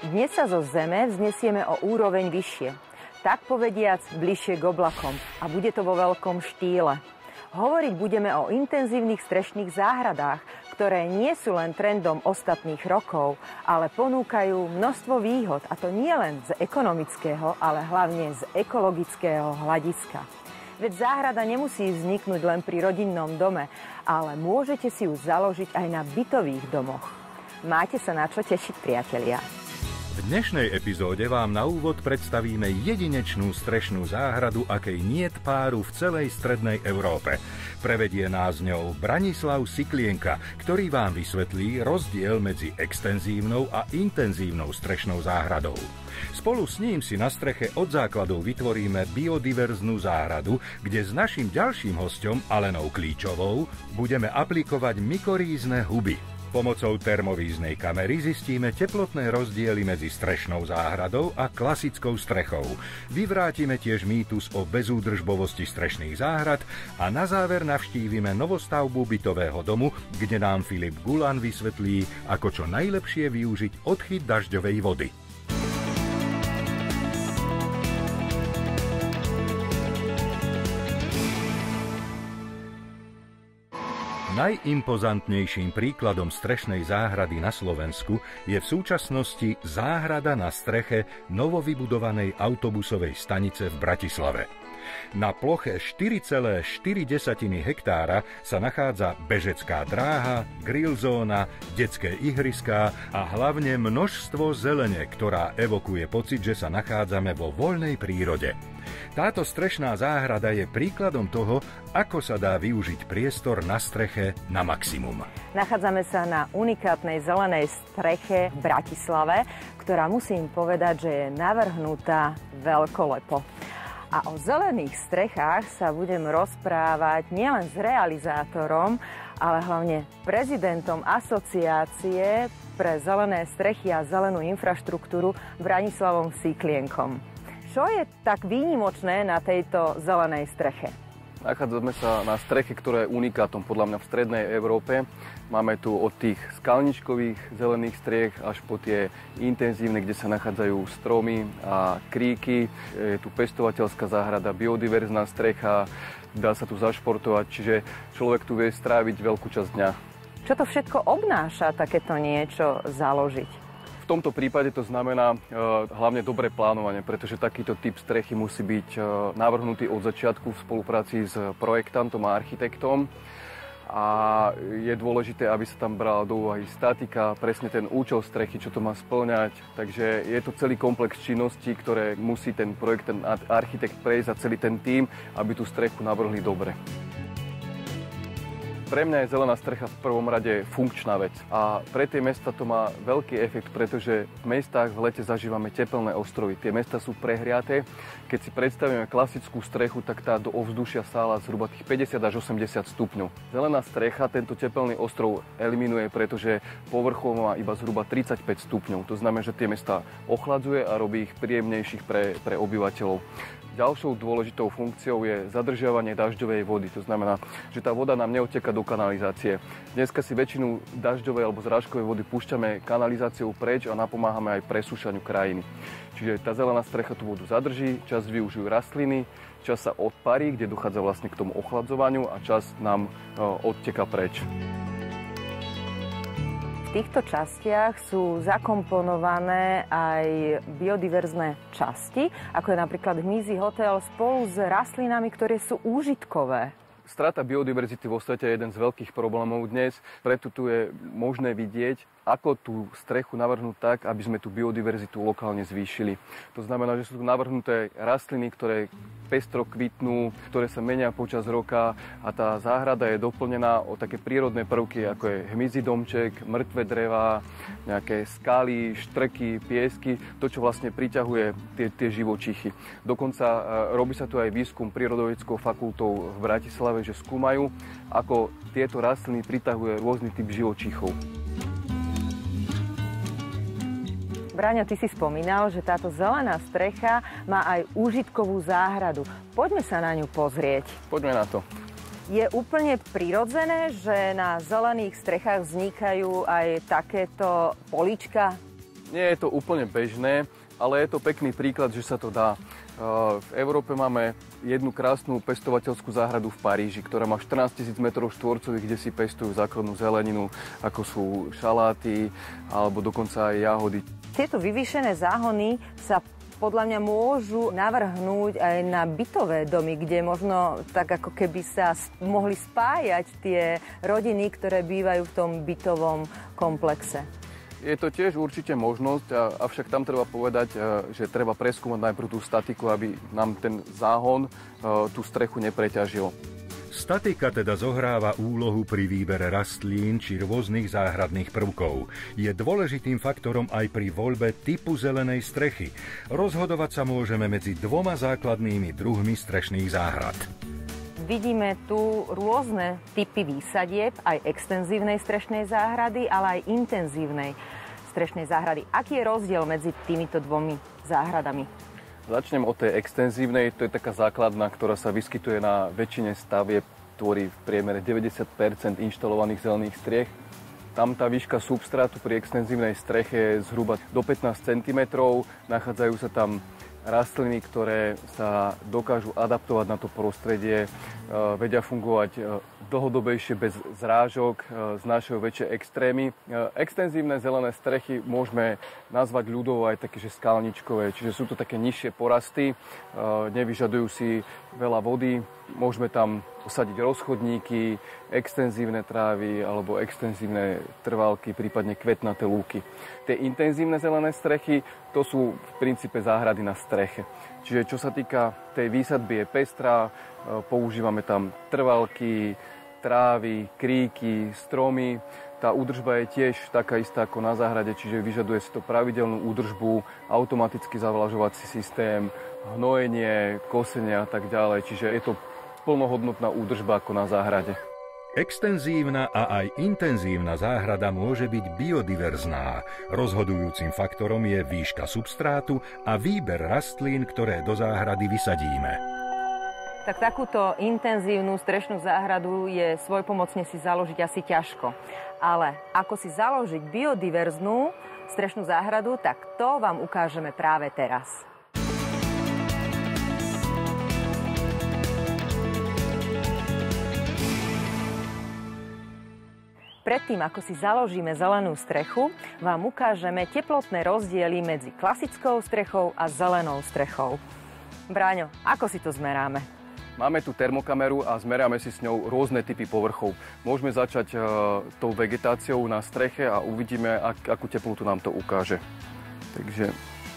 Dnes sa zo zeme vznesieme o úroveň vyššie. Tak povediac bližšie k oblakom. A bude to vo veľkom štýle. Hovoriť budeme o intenzívnych strešných záhradách, ktoré nie sú len trendom ostatných rokov, ale ponúkajú množstvo výhod, a to nie len z ekonomického, ale hlavne z ekologického hľadiska. Veď záhrada nemusí vzniknúť len pri rodinnom dome, ale môžete si ju založiť aj na bytových domoch. Máte sa na čo tešiť, priatelia. V dnešnej epizóde vám na úvod predstavíme jedinečnú strešnú záhradu, akej niet páru v celej strednej Európe. Prevedie nás ňou Branislav Siklienka, ktorý vám vysvetlí rozdiel medzi extenzívnou a intenzívnou strešnou záhradou. Spolu s ním si na streche od základov vytvoríme biodiverznú záhradu, kde s naším ďalším hosťom, Alenou Klíčovou, budeme aplikovať mykorízne huby. Pomocou termovíznej kamery zistíme teplotné rozdiely medzi strešnou záhradou a klasickou strechou. Vyvrátime tiež mýtus o bezúdržbovosti strešných záhrad a na záver navštívime novostavbu bytového domu, kde nám Filip Gulan vysvetlí, ako čo najlepšie využiť odchyt dažďovej vody. Najimpozantnejším príkladom strešnej záhrady na Slovensku je v súčasnosti záhrada na streche novovybudovanej autobusovej stanice v Bratislave. Na ploche 4,4 hektára sa nachádza bežecká dráha, grillzóna, detské ihriská a hlavne množstvo zelene, ktorá evokuje pocit, že sa nachádzame vo voľnej prírode. Táto strešná záhrada je príkladom toho, ako sa dá využiť priestor na streche na maximum. Nachádzame sa na unikátnej zelenej streche v Bratislave, ktorá, musím povedať, že je navrhnutá veľkolepo. A o zelených strechách sa budem rozprávať nielen s realizátorom, ale hlavne prezidentom asociácie pre zelené strechy a zelenú infraštruktúru Branislavom Siklienkom. Čo je tak výnimočné na tejto zelenej streche? Nachádzame sa na streche, ktorá je unikátom podľa mňa v strednej Európe. Máme tu od tých skalničkových zelených striech až po tie intenzívne, kde sa nachádzajú stromy a kríky. Je tu pestovateľská záhrada, biodiverzná strecha, dá sa tu zašportovať, čiže človek tu vie stráviť veľkú časť dňa. Čo to všetko obnáša takéto niečo založiť? V tomto prípade to znamená hlavne dobré plánovanie, pretože takýto typ strechy musí byť navrhnutý od začiatku v spolupráci s projektantom a architektom. A je dôležité, aby sa tam brala do úvahy statika, presne ten účel strechy, čo to má spĺňať. Takže je to celý komplex činností, ktoré musí ten projekt, ten architekt prejsť a celý ten tím, aby tú strechu navrhli dobre. Pre mňa je zelená strecha v prvom rade funkčná vec a pre tie mesta to má veľký efekt, pretože v mestách v lete zažívame tepelné ostrovy. Tie mesta sú prehriaté. Keď si predstavíme klasickú strechu, tak tá do ovzdušia sála zhruba tých 50 až 80 stupňov. Zelená strecha tento tepelný ostrov eliminuje, pretože povrchom má iba zhruba 35 stupňov. To znamená, že tie mesta ochladzuje a robí ich príjemnejších pre obyvateľov. Ďalšou dôležitou funkciou je zadržiavanie dažďovej vody. To znamená, že tá voda nám neodteká do kanalizácie. Dneska si väčšinu dažďovej alebo zrážkovej vody púšťame kanalizáciou preč a napomáhame aj presúšaniu krajiny. Čiže tá zelená strecha tú vodu zadrží, časť využijú rastliny, časť sa odparí, kde dochádza vlastne k tomu ochladzovaniu a časť nám odteká preč. V týchto častiach sú zakomponované aj biodiverzné časti, ako je napríklad hmyzí hotel spolu s rastlinami, ktoré sú úžitkové. Strata biodiverzity vo svete je jeden z veľkých problémov dnes, preto tu je možné vidieť, ako tú strechu navrhnúť tak, aby sme tú biodiverzitu lokálne zvýšili. To znamená, že sú tu navrhnuté rastliny, ktoré pestro kvitnú, ktoré sa menia počas roka a tá záhrada je doplnená o také prírodné prvky, ako je hmyzí domček, mŕtve drevá, nejaké skaly, štrky, piesky, to, čo vlastne priťahuje tie živočichy. Dokonca robí sa tu aj výskum prírodovedeckou fakultou v Bratislave, že skúmajú, ako tieto rastliny pritahujú rôzny typ živočíchov. Braňo, ty si spomínal, že táto zelená strecha má aj úžitkovú záhradu. Poďme sa na ňu pozrieť. Poďme na to. Je úplne prirodzené, že na zelených strechách vznikajú aj takéto políčka? Nie je to úplne bežné, ale je to pekný príklad, že sa to dá. V Európe máme jednu krásnu pestovateľskú záhradu v Paríži, ktorá má 14 000 m2, kde si pestujú základnú zeleninu, ako sú šaláty alebo dokonca aj jahody. Tieto vyvýšené záhony sa podľa mňa môžu navrhnúť aj na bytové domy, kde možno tak ako keby sa mohli spájať tie rodiny, ktoré bývajú v tom bytovom komplexe. Je to tiež určite možnosť, avšak tam treba povedať, že treba preskúmať najprv tú statiku, aby nám ten záhon tú strechu nepreťažil. Statika teda zohráva úlohu pri výbere rastlín či rôznych záhradných prvkov. Je dôležitým faktorom aj pri voľbe typu zelenej strechy. Rozhodovať sa môžeme medzi dvoma základnými druhmi strešných záhrad. Vidíme tu rôzne typy výsadieb, aj extenzívnej strešnej záhrady, ale aj intenzívnej strešnej záhrady. Aký je rozdiel medzi týmito dvomi záhradami? Začnem od tej extenzívnej, to je taká základná, ktorá sa vyskytuje na väčšine stavieb, tvorí v priemere 90% inštalovaných zelených striech. Tam tá výška substrátu pri extenzívnej streche je zhruba do 15 cm. Nachádzajú sa tam rastliny, ktoré sa dokážu adaptovať na to prostredie, vedia fungovať dlhodobejšie bez zrážok, znášajú väčšie extrémy. Extenzívne zelené strechy môžeme nazvať ľudovo aj také, že skalničkové, čiže sú to také nižšie porasty, nevyžadujú si veľa vody, môžeme tam posadiť rozchodníky, extenzívne trávy alebo extenzívne trvalky, prípadne kvetnaté lúky. Tie intenzívne zelené strechy, to sú v princípe záhrady na streche. Čiže čo sa týka tej výsadby je pestrá, používame tam trvalky, trávy, kríky, stromy. Tá údržba je tiež taká istá ako na záhrade, čiže vyžaduje si to pravidelnú údržbu, automatický zavlažovací systém, hnojenie, kosenie a tak ďalej. Čiže je to plnohodnotná údržba ako na záhrade. Extenzívna a aj intenzívna záhrada môže byť biodiverzná. Rozhodujúcim faktorom je výška substrátu a výber rastlín, ktoré do záhrady vysadíme. Tak takúto intenzívnu strešnú záhradu je svojpomocne si založiť asi ťažko. Ale ako si založiť biodiverznú strešnú záhradu, tak to vám ukážeme práve teraz. Predtým, ako si založíme zelenú strechu, vám ukážeme teplotné rozdiely medzi klasickou strechou a zelenou strechou. Bráňo, ako si to zmeráme? Máme tu termokameru a zmeráme si s ňou rôzne typy povrchov. Môžeme začať tou vegetáciou na streche a uvidíme, akú teplotu nám to ukáže. Takže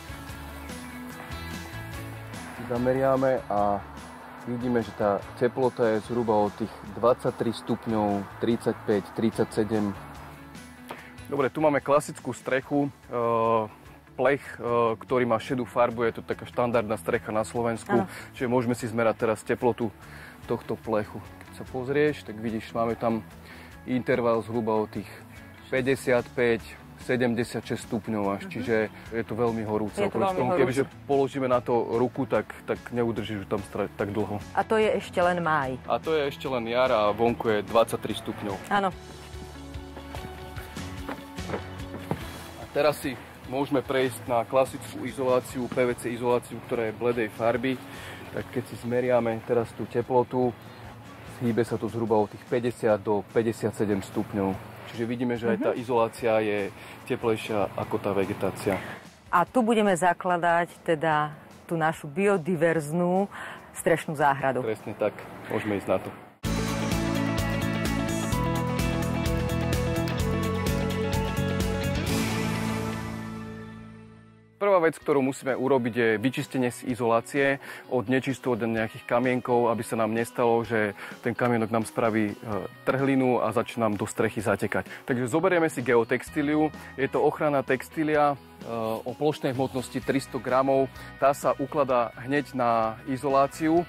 zameriame a vidíme, že tá teplota je zhruba od tých 23 stupňov, 35, 37. Dobre, tu máme klasickú strechu, plech, ktorý má šedú farbu, je to taká štandardná strecha na Slovensku, čiže môžeme si zmerať teraz teplotu tohto plechu. Keď sa pozrieš, tak vidíš, máme tam interval zhruba od tých 55, 76 stupňov až, čiže je to veľmi horúce. Kebyže položíme na to ruku, tak neudržíš tam tak dlho. A to je ešte len máj. A to je ešte len jar a vonku je 23 stupňov. Áno. A teraz si môžeme prejsť na klasickú izoláciu, PVC izoláciu, ktorá je bledej farby. Tak keď si zmeriame teraz tú teplotu, hýbe sa to zhruba od tých 50 do 57 stupňov. Čiže vidíme, že aj tá izolácia je teplejšia ako tá vegetácia. A tu budeme zakladať teda tú našu biodiverznú strešnú záhradu. Presne tak, môžeme ísť na to. Prvá vec, ktorú musíme urobiť, je vyčistenie z izolácie od nečistôt, od nejakých kamienkov, aby sa nám nestalo, že ten kamienok nám spraví trhlinu a začne nám do strechy zatekať. Takže zoberieme si geotextíliu. Je to ochranná textília o plošnej hmotnosti 300 gramov. Tá sa ukladá hneď na izoláciu,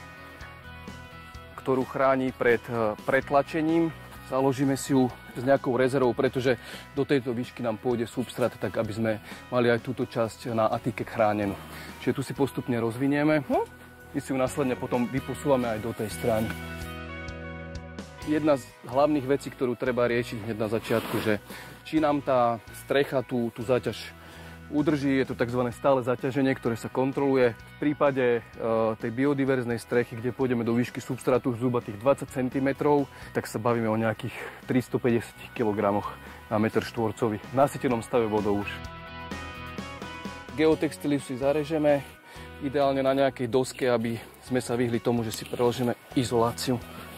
ktorú chráni pred pretlačením. Založíme si ju s nejakou rezervou, pretože do tejto výšky nám pôjde substrát, tak aby sme mali aj túto časť na atike chránenú. Čiže tu si postupne rozvinieme. My si ju následne potom vyposúvame aj do tej strany. Jedna z hlavných vecí, ktorú treba riešiť hneď na začiatku, že či nám tá strecha tú záťaž udrží, je to tzv. Stále zaťaženie, ktoré sa kontroluje. V prípade tej biodiverznej strechy, kde pôjdeme do výšky substrátu zhruba tých 20 cm, tak sa bavíme o nejakých 350 kg na meter štvorcový. V nasytenom stave vodou už. Geotextíliu si zarežeme, ideálne na nejakej doske, aby sme sa vyhli tomu, že si preložíme izoláciu.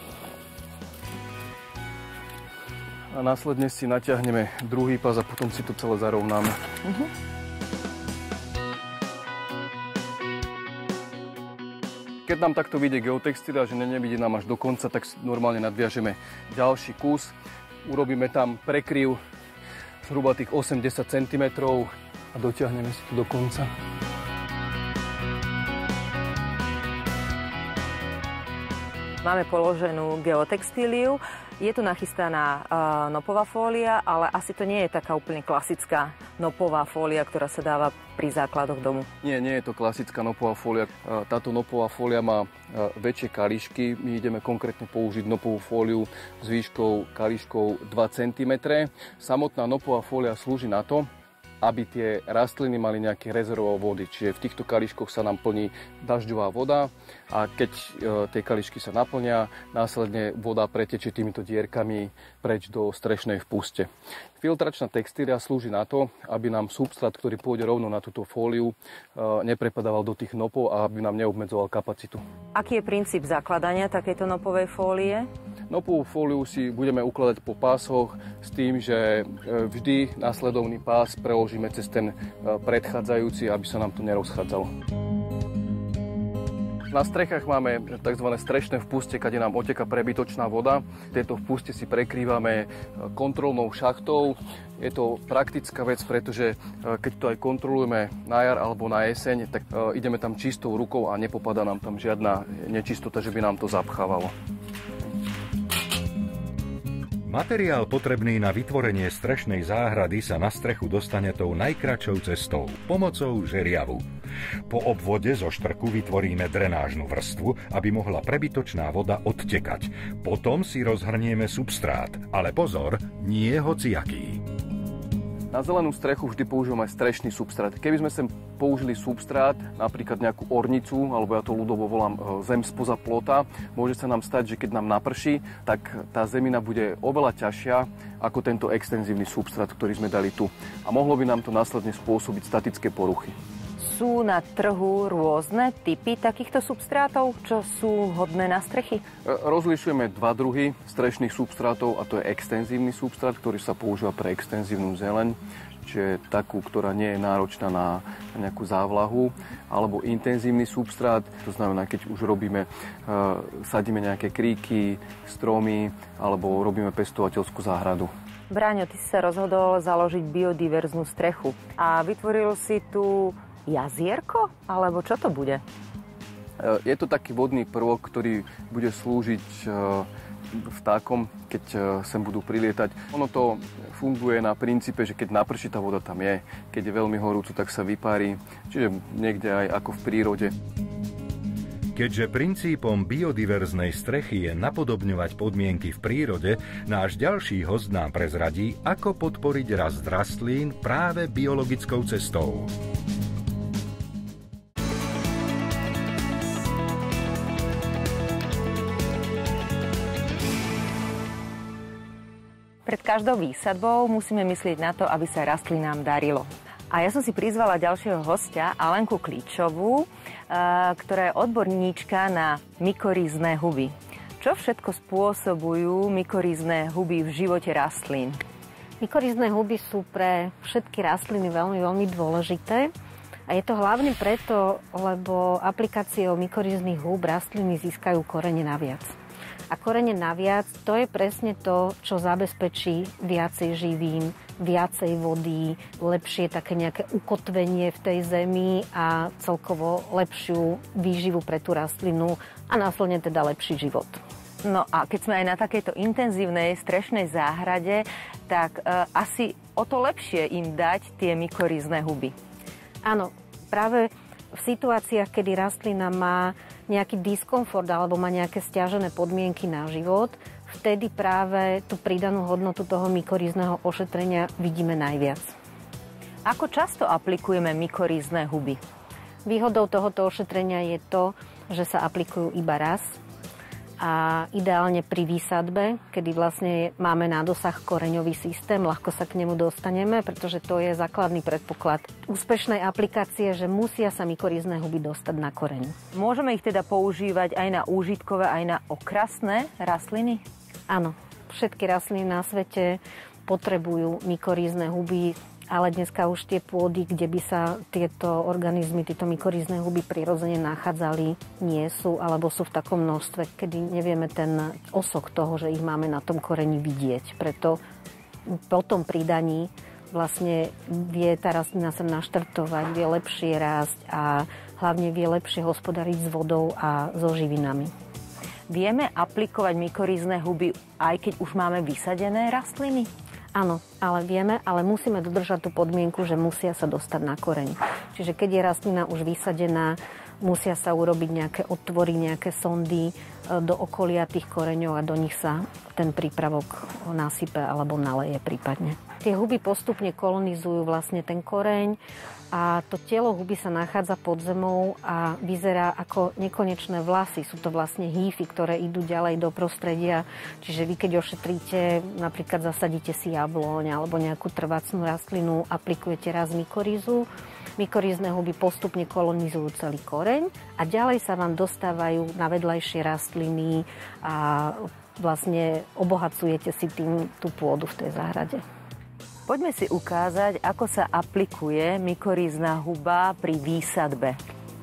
A následne si natiahneme druhý pás a potom si to celé zarovnáme. Keď nám takto vyjde geotextília, že nevidí nám až do konca, tak normálne nadviažeme ďalší kus. Urobíme tam prekryv zhruba tých 80 cm a dotiahneme si to do konca. Máme položenú geotextíliu. Je tu nachystaná nopová fólia, ale asi to nie je taká úplne klasická nopová fólia, ktorá sa dáva pri základoch domu. Nie je to klasická nopová fólia. Táto nopová fólia má väčšie kališky. My ideme konkrétne použiť nopovú fóliu s výškou kališkov 2 cm. Samotná nopová fólia slúži na to, aby tie rastliny mali nejaké rezervové vody. Čiže v týchto kališkoch sa nám plní dažďová voda a keď tie kališky sa naplnia, následne voda pretečie týmito dierkami preč do strešnej vpuste. Filtračná textília slúži na to, aby nám substrát, ktorý pôjde rovno na túto fóliu, neprepadával do tých nopov a aby nám neobmedzoval kapacitu. Aký je princíp zakladania takejto nopovej fólie? Nopovú fóliu si budeme ukladať po pásoch s tým, že vždy následovný pás preložíme cez ten predchádzajúci, aby sa nám to nerozchádzalo. Na strechách máme tzv. Strešné vpuste, kde nám oteká prebytočná voda. Tieto vpuste si prekrývame kontrolnou šachtou. Je to praktická vec, pretože keď to aj kontrolujeme na jar alebo na jeseň, tak ideme tam čistou rukou a nepopadá nám tam žiadna nečistota, že by nám to zapchávalo. Materiál potrebný na vytvorenie strešnej záhrady sa na strechu dostane tou najkratšou cestou, pomocou žeriavu. Po obvode zo štrku vytvoríme drenážnu vrstvu, aby mohla prebytočná voda odtekať. Potom si rozhrnieme substrát, ale pozor, nie hociaký. Na zelenú strechu vždy používame strešný substrát. Keby sme sem použili substrát, napríklad nejakú ornicu, alebo ja to ľudovo volám zem spoza plota, môže sa nám stať, že keď nám naprší, tak tá zemina bude oveľa ťažšia ako tento extenzívny substrát, ktorý sme dali tu. A mohlo by nám to následne spôsobiť statické poruchy. Sú na trhu rôzne typy takýchto substrátov, čo sú hodné na strechy? Rozlišujeme dva druhy strešných substrátov a to je extenzívny substrát, ktorý sa používa pre extenzívnu zeleň, čiže takú, ktorá nie je náročná na nejakú závlahu, alebo intenzívny substrát, to znamená, keď už sadíme nejaké kríky, stromy, alebo robíme pestovateľskú záhradu. Bráňo, ty si sa rozhodol založiť biodiverznú strechu a vytvoril si tu jazierko? Alebo čo to bude? Je to taký vodný prvok, ktorý bude slúžiť vtákom, keď sem budú prilietať. Ono to funguje na princípe, že keď naprší, tá voda tam je. Keď je veľmi horúco, tak sa vypári. Čiže niekde aj ako v prírode. Keďže princípom biodiverznej strechy je napodobňovať podmienky v prírode, náš ďalší host nám prezradí, ako podporiť rast rastlín práve biologickou cestou. Pred každou výsadbou musíme myslieť na to, aby sa rastlinám darilo. A ja som si prizvala ďalšieho hostia, Alenku Klíčovú, ktorá je odborníčka na mykorízne huby. Čo všetko spôsobujú mykorízne huby v živote rastlín? Mykorízne huby sú pre všetky rastliny veľmi, veľmi dôležité. A je to hlavne preto, lebo aplikáciou mykoríznych húb rastliny získajú korene naviac. A korene naviac, to je presne to, čo zabezpečí viacej živín, viacej vody, lepšie také nejaké ukotvenie v tej zemi a celkovo lepšiu výživu pre tú rastlinu a následne teda lepší život. No a keď sme aj na takejto intenzívnej strešnej záhrade, tak asi o to lepšie im dať tie mykorízne huby. Áno, práve v situáciách, kedy rastlina má nejaký diskomfort alebo má nejaké sťažené podmienky na život, vtedy práve tú pridanú hodnotu toho mykorízneho ošetrenia vidíme najviac. Ako často aplikujeme mykorízne huby? Výhodou tohoto ošetrenia je to, že sa aplikujú iba raz a ideálne pri výsadbe, kedy vlastne máme na dosah koreňový systém, ľahko sa k nemu dostaneme, pretože to je základný predpoklad úspešnej aplikácie, že musia sa mykorízne huby dostať na koreň. Môžeme ich teda používať aj na úžitkové, aj na okrasné rastliny? Áno, všetky rastliny na svete potrebujú mykorízne huby, ale dneska už tie pôdy, kde by sa tieto organizmy, tieto mykorízne huby prirodzene nachádzali, nie sú, alebo sú v takom množstve, kedy nevieme ten osok toho, že ich máme na tom koreni vidieť. Preto po tom pridaní vlastne vie tá rastlina sa naštartovať, vie lepšie rásť a hlavne vie lepšie hospodariť s vodou a so živinami. Vieme aplikovať mykorízne huby, aj keď už máme vysadené rastliny? Áno, ale vieme, ale musíme dodržať tú podmienku, že musia sa dostať na koreň. Čiže keď je rastlina už vysadená, musia sa urobiť nejaké otvory, nejaké sondy do okolia tých koreňov a do nich sa ten prípravok nasype alebo naleje prípadne. Tie huby postupne kolonizujú vlastne ten koreň a to telo huby sa nachádza pod zemou a vyzerá ako nekonečné vlasy. Sú to vlastne hýfy, ktoré idú ďalej do prostredia. Čiže vy, keď ošetríte, napríklad zasadíte si jabloň alebo nejakú trvácnú rastlinu, aplikujete raz mykorízu, mykorízne huby postupne kolonizujú celý koreň a ďalej sa vám dostávajú na vedľajšie rastliny a vlastne obohacujete si tým tú pôdu v tej záhrade. Poďme si ukázať, ako sa aplikuje mykorízna huba pri výsadbe.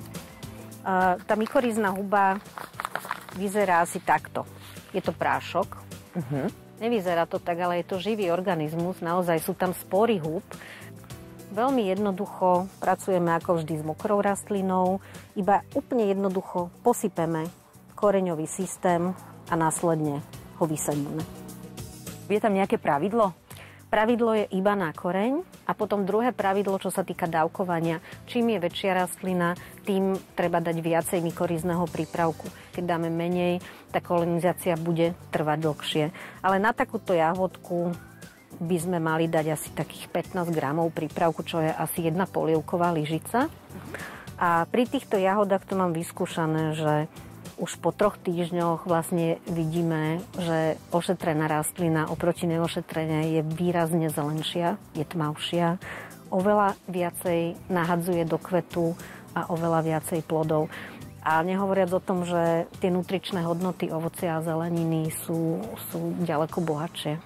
Tá mykorízna huba vyzerá asi takto. Je to prášok. Nevyzerá to tak, ale je to živý organizmus. Naozaj sú tam spory hub. Veľmi jednoducho pracujeme ako vždy s mokrou rastlinou. Iba úplne jednoducho posypeme koreňový systém a následne ho vysadíme. Je tam nejaké pravidlo? Pravidlo je iba na koreň a potom druhé pravidlo, čo sa týka dávkovania. Čím je väčšia rastlina, tým treba dať viacej mykorízneho prípravku. Keď dáme menej, tá kolonizácia bude trvať dlhšie. Ale na takúto jahodku by sme mali dať asi takých 15 gramov prípravku, čo je asi 1 polievková lyžica. A pri týchto jahodách to mám vyskúšané, že už po 3 týždňoch vlastne vidíme, že ošetrená rastlina oproti neošetrenej je výrazne zelenšia, je tmavšia, oveľa viacej nahadzuje do kvetu a oveľa viacej plodov. A nehovoriac o tom, že tie nutričné hodnoty ovocia a zeleniny sú ďaleko bohatšie.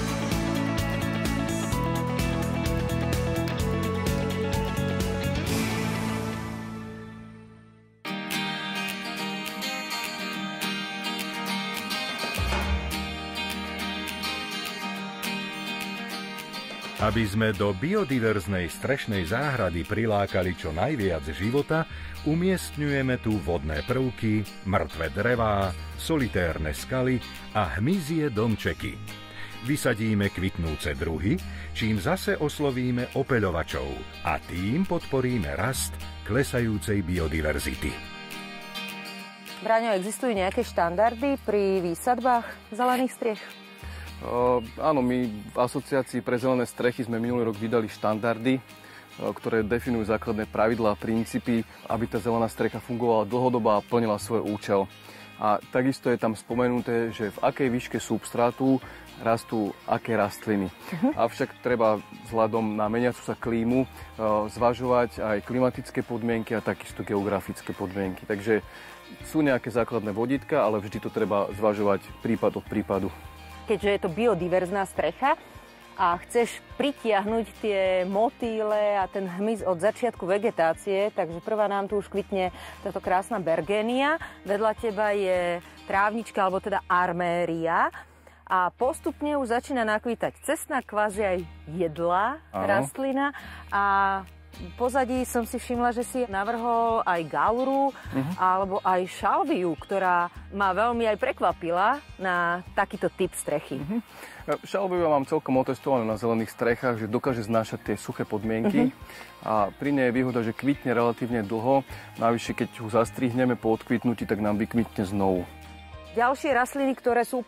Aby sme do biodiverznej strešnej záhrady prilákali čo najviac života, umiestňujeme tu vodné prvky, mŕtve drevá, solitérne skaly a hmyzie domčeky. Vysadíme kvitnúce druhy, čím zase oslovíme opeľovačov a tým podporíme rast klesajúcej biodiverzity. Braňo, existujú nejaké štandardy pri výsadbách zelených striech? Áno, my v Asociácii pre zelené strechy sme minulý rok vydali štandardy, ktoré definujú základné pravidlá a princípy, aby tá zelená strecha fungovala dlhodobo a plnila svoj účel. A takisto je tam spomenuté, že v akej výške substrátu rastú aké rastliny. Avšak treba vzhľadom na meniacu sa klímu zvažovať aj klimatické podmienky a takisto geografické podmienky. Takže sú nejaké základné vodítka, ale vždy to treba zvažovať prípad od prípadu. Keďže je to biodiverzná strecha a chceš pritiahnuť tie motýle a ten hmyz od začiatku vegetácie, takže prvá nám tu už kvitne táto krásna bergénia, vedľa teba je trávnička, alebo teda arméria a postupne už začína nakvítať cestná, kvázi aj jedlá rastlina a v pozadí som si všimla, že si navrhol aj gauru alebo aj šalviu, ktorá ma veľmi aj prekvapila na takýto typ strechy. Šalviu mám celkom otestovanú na zelených strechách, že dokáže znášať tie suché podmienky a pri nej je výhoda, že kvitne relatívne dlho. Navyše, keď ho zastrihneme po odkvitnutí, tak nám vykvitne znovu. Ďalšie rastliny, ktoré sú úplne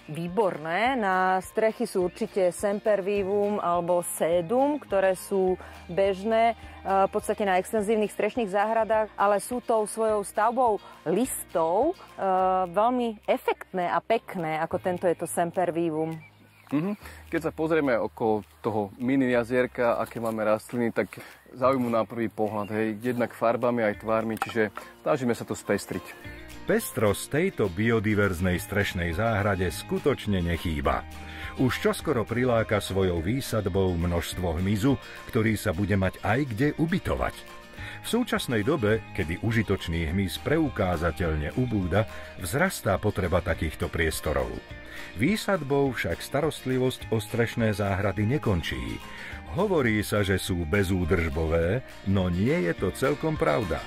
výborné. Na strechy sú určite sempervivum alebo sedum, ktoré sú bežné v podstate na extenzívnych strešných záhradách, ale sú tou svojou stavbou listov veľmi efektné a pekné, ako tento je to sempervivum. Keď sa pozrieme okolo toho mini jazierka, aké máme rastliny, tak zaujímu na prvý pohľad, jednak farbami aj tvármi, čiže snažíme sa to spestriť. Pestrosť tejto biodiverznej strešnej záhrade skutočne nechýba. Už čoskoro priláka svojou výsadbou množstvo hmyzu, ktorý sa bude mať aj kde ubytovať. V súčasnej dobe, kedy užitočný hmyz preukázateľne ubúda, vzrastá potreba takýchto priestorov. Výsadbou však starostlivosť o strešné záhrady nekončí. Hovorí sa, že sú bezúdržbové, no nie je to celkom pravda.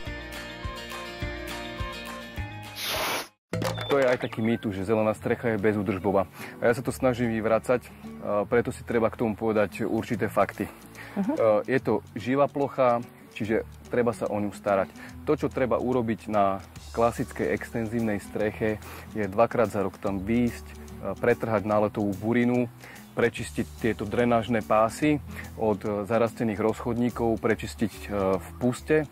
To je aj taký mýtus, že zelená strecha je bezúdržbová. A ja sa to snažím vyvracať, preto si treba k tomu povedať určité fakty. Je to živá plocha, čiže treba sa o ňu starať. To, čo treba urobiť na klasickej extenzívnej streche, je 2-krát za rok tam výjsť, pretrhať náletovú burinu, prečistiť tieto drenážne pásy od zarastených rozchodníkov, prečistiť v puste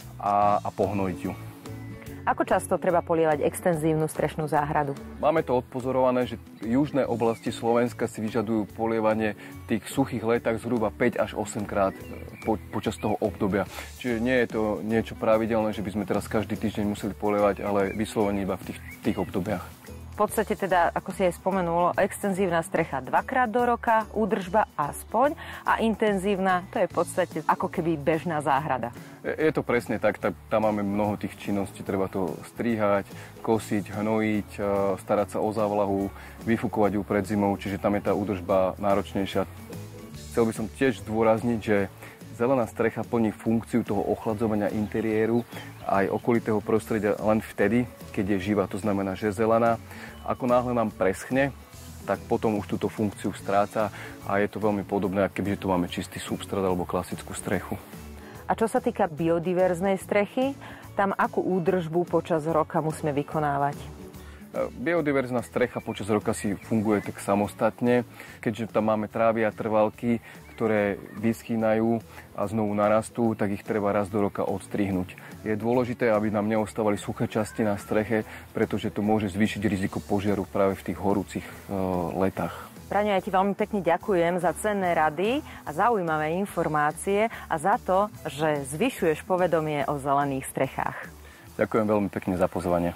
a pohnojiť ju. Ako často treba polievať extenzívnu strešnú záhradu? Máme to odpozorované, že južné oblasti Slovenska si vyžadujú polievanie v tých suchých letách zhruba 5 až 8 krát počas toho obdobia. Čiže nie je to niečo pravidelné, že by sme teraz každý týždeň museli polievať, ale vyslovene iba v tých obdobiach. V podstate teda, ako si aj spomenul, extenzívna strecha 2-krát do roka, údržba aspoň a intenzívna, to je v podstate ako keby bežná záhrada. Je to presne tak, tam máme mnoho tých činností, treba to strihať, kosiť, hnojiť, starať sa o závlahu, vyfúkovať ju pred zimou, čiže tam je tá údržba náročnejšia. Chcel by som tiež zdôrazniť, že zelená strecha plní funkciu toho ochladzovania interiéru aj okolitého prostredia len vtedy, keď je živá, to znamená, že zelená. Ako náhle nám preschne, tak potom už túto funkciu stráca a je to veľmi podobné, ako kebyže tu máme čistý substrát alebo klasickú strechu. A čo sa týka biodiverznej strechy, tam akú údržbu počas roka musíme vykonávať? Biodiverzná strecha počas roka si funguje tak samostatne, keďže tam máme trávy a trvalky, ktoré vyschýnajú a znovu narastú, tak ich treba raz do roka odstrihnúť. Je dôležité, aby nám neostávali suché časti na streche, pretože to môže zvýšiť riziko požiaru práve v tých horúcich letách. Braňo, ja ti veľmi pekne ďakujem za cenné rady a zaujímavé informácie a za to, že zvyšuješ povedomie o zelených strechách. Ďakujem veľmi pekne za pozvanie.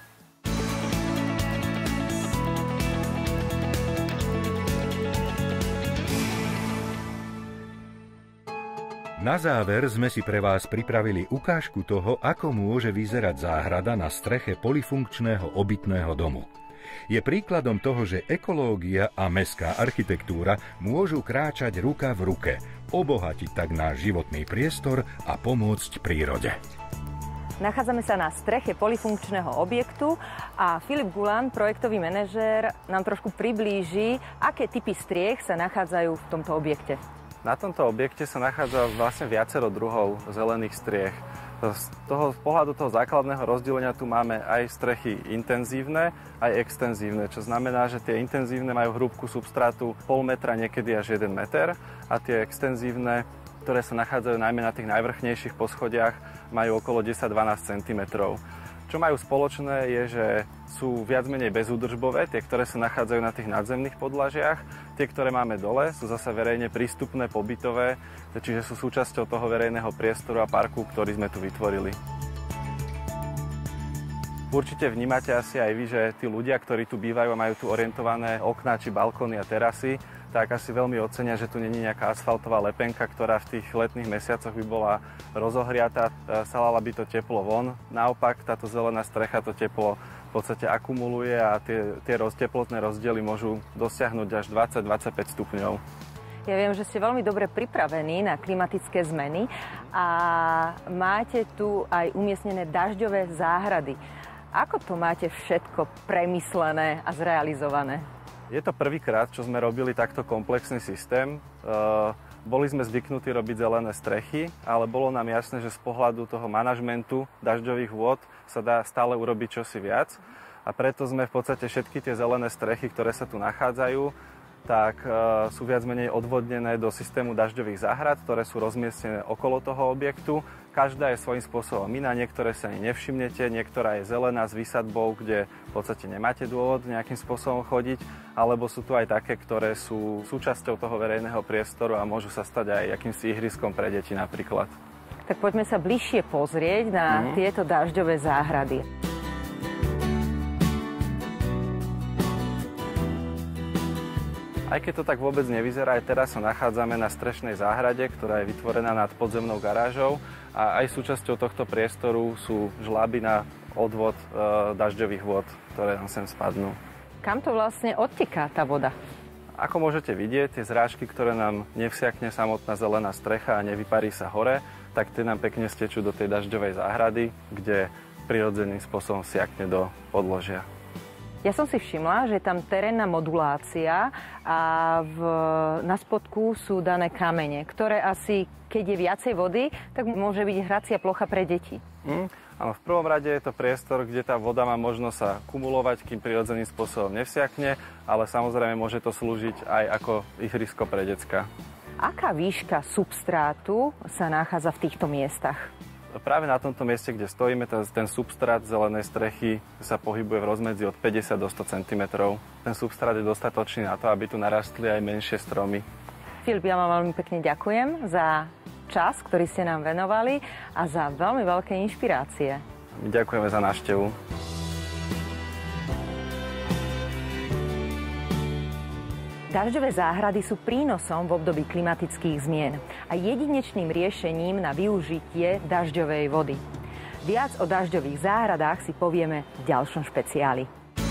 Na záver sme si pre vás pripravili ukážku toho, ako môže vyzerať záhrada na streche polifunkčného obytného domu. Je príkladom toho, že ekológia a mestská architektúra môžu kráčať ruka v ruke, obohatiť tak náš životný priestor a pomôcť prírode. Nachádzame sa na streche polifunkčného objektu a Filip Gulan, projektový manažér, nám trošku priblíži, aké typy striech sa nachádzajú v tomto objekte. Na tomto objekte sa nachádza vlastne viacero druhov zelených striech. Z pohľadu toho základného rozdelenia tu máme aj strechy intenzívne, aj extenzívne, čo znamená, že tie intenzívne majú hrúbku substrátu 0,5 metra, niekedy až 1 meter a tie extenzívne, ktoré sa nachádzajú najmä na tých najvrchnejších poschodiach, majú okolo 10-12 cm. Čo majú spoločné je, že sú viac menej bezúdržbové, tie, ktoré sa nachádzajú na tých nadzemných podlažiach. Tie, ktoré máme dole, sú zasa verejne prístupné, pobytové, čiže sú súčasťou toho verejného priestoru a parku, ktorý sme tu vytvorili. Určite vnímate asi aj vy, že tí ľudia, ktorí tu bývajú a majú tu orientované okná či balkóny a terasy, tak asi veľmi ocenia, že tu nie je nejaká asfaltová lepenka, ktorá v tých letných mesiacoch by bola rozohriata, salala by to teplo von. Naopak, táto zelená strecha to teplo v podstate akumuluje a tie teplotné rozdiely môžu dosiahnuť až 20-25 stupňov. Ja viem, že ste veľmi dobre pripravení na klimatické zmeny a máte tu aj umiestnené dažďové záhrady. Ako to máte všetko premyslené a zrealizované? Je to prvýkrát, čo sme robili takto komplexný systém. Boli sme zvyknutí robiť zelené strechy, ale bolo nám jasné, že z pohľadu toho manažmentu dažďových vôd sa dá stále urobiť čosi viac. A preto sme v podstate všetky tie zelené strechy, ktoré sa tu nachádzajú, tak sú viac menej odvodnené do systému dažďových záhrad, ktoré sú rozmiestnené okolo toho objektu. Každá je svojím spôsobom iná, niektoré sa ani nevšimnete, niektorá je zelená s výsadbou, kde v podstate nemáte dôvod nejakým spôsobom chodiť, alebo sú tu aj také, ktoré sú súčasťou toho verejného priestoru a môžu sa stať aj akýmsi ihriskom pre deti napríklad. Tak poďme sa bližšie pozrieť na tieto dažďové záhrady. Aj keď to tak vôbec nevyzerá, aj teraz sa nachádzame na strešnej záhrade, ktorá je vytvorená nad podzemnou garážou a aj súčasťou tohto priestoru sú žláby na odvod dažďových vôd, ktoré nám sem spadnú. Kam to vlastne odteká tá voda? Ako môžete vidieť, tie zrážky, ktoré nám nevsiakne samotná zelená strecha a nevyparí sa hore, tak tie nám pekne stečú do tej dažďovej záhrady, kde prirodzeným spôsobom siakne do podložia. Ja som si všimla, že je tam terénna modulácia a na spodku sú dané kamene, ktoré asi, keď je viacej vody, tak môže byť hracia plocha pre deti. Áno, v prvom rade je to priestor, kde tá voda má možnosť sa kumulovať, kým prirodzeným spôsobom nevsiakne, ale samozrejme môže to slúžiť aj ako ihrisko pre decka. Aká výška substrátu sa nachádza v týchto miestach? Práve na tomto mieste, kde stojíme, ten substrát zelenej strechy sa pohybuje v rozmedzi od 50 do 100 cm. Ten substrát je dostatočný na to, aby tu narastli aj menšie stromy. Filip, ja vám veľmi pekne ďakujem za čas, ktorý ste nám venovali a za veľmi veľké inšpirácie. My ďakujeme za návštevu. Dažďové záhrady sú prínosom v období klimatických zmien a jedinečným riešením na využitie dažďovej vody. Viac o dažďových záhradách si povieme v ďalšom špeciáli.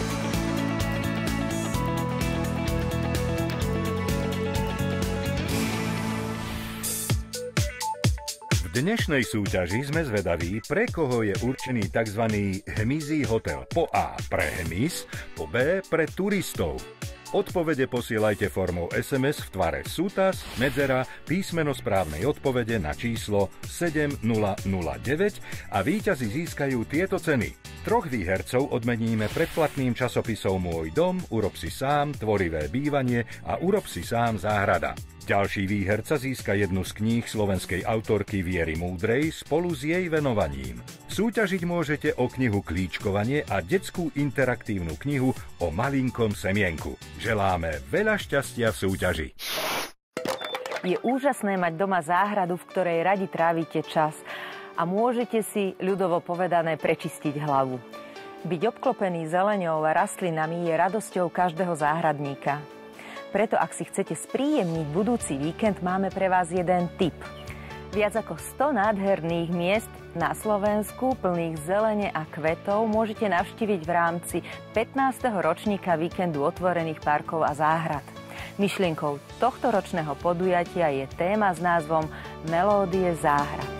V dnešnej súťaži sme zvedaví, pre koho je určený tzv. Hmyzí hotel. Po A pre hmyz, po B pre turistov. Odpovede posielajte formou SMS v tvare sútas, medzera, písmeno správnej odpovede na číslo 7009 a víťazi získajú tieto ceny. 3 výhercov odmeníme predplatným časopisom Môj dom, Urob si sám, Tvorivé bývanie a Urob si sám záhrada. Ďalší výherca získa jednu z kníh slovenskej autorky Viery Múdrej spolu s jej venovaním. Súťažiť môžete o knihu Klíčkovanie a detskú interaktívnu knihu o malinkom semienku. Želáme veľa šťastia v súťaži. Je úžasné mať doma záhradu, v ktorej radi trávite čas a môžete si, ľudovo povedané, prečistiť hlavu. Byť obklopený zeleňou a rastlinami je radosťou každého záhradníka. Preto, ak si chcete spríjemniť budúci víkend, máme pre vás jeden tip. Viac ako 100 nádherných miest na Slovensku, plných zelene a kvetov, môžete navštíviť v rámci 15. ročníka víkendu otvorených parkov a záhrad. Myšlienkou tohto ročného podujatia je téma s názvom Melódie záhrad.